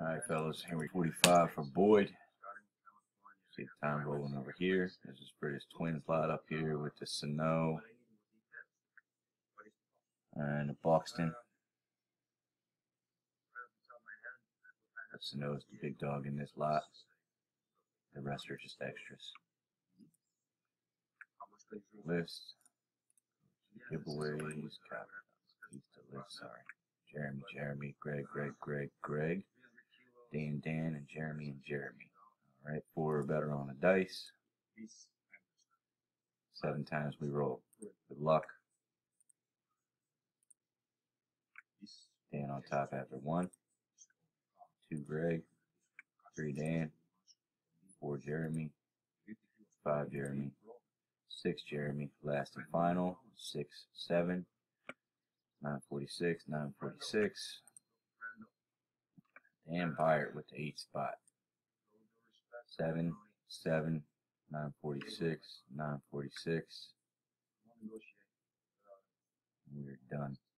Alright, fellas, Henry 45 for Boyd. See the time rolling over here. There's this British twin plot up here with the Snow and the Buxton. The Snow is the big dog in this lot. The rest are just extras. List. Giveaways. Keys to list, sorry. Jeremy, Greg. Dan, and Jeremy. Alright, 4 or better on the dice. 7 times we roll. Good luck. Dan on top after 1. 2 Greg. 3 Dan. 4 Jeremy. 5 Jeremy. 6 Jeremy. Last and final. 6, 7. 946. Dan Byard with the 8 spot. 7, 946. We're done.